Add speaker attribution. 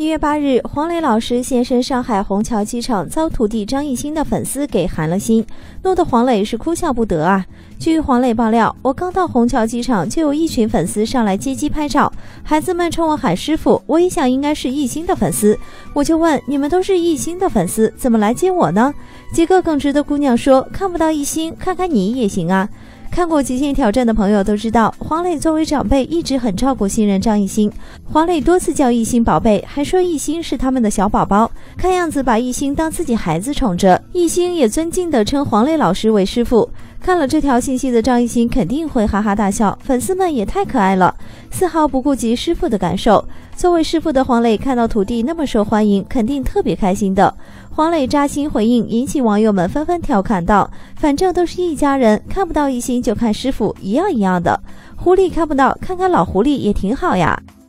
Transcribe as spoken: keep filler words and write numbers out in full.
Speaker 1: 一月八日，黄磊老师现身上海虹桥机场，遭徒弟张艺兴的粉丝给寒了心，弄得黄磊是哭笑不得啊。据黄磊爆料，我刚到虹桥机场，就有一群粉丝上来接机拍照，孩子们冲我喊师傅，我一想应该是艺兴的粉丝，我就问你们都是艺兴的粉丝，怎么来接我呢？几个耿直的姑娘说，看不到艺兴，看看你也行啊。看过《极限挑战》的朋友都知道，黄磊作为长辈一直很照顾新人张艺兴。黄磊多次叫艺兴宝贝，还说艺兴是他们的小宝宝，看样子把艺兴当自己孩子宠着。艺兴也尊敬地称黄磊老师为师傅。看了这条信息的张艺兴肯定会哈哈大笑，粉丝们也太可爱了，丝毫不顾及师傅的感受。作为师傅的黄磊看到徒弟那么受欢迎，肯定特别开心的。黄磊扎心回应引起网友们纷纷调侃道，反正都是一家人，看不到艺兴就看师傅，一样一样的。狐狸看不到，看看老狐狸也挺好呀。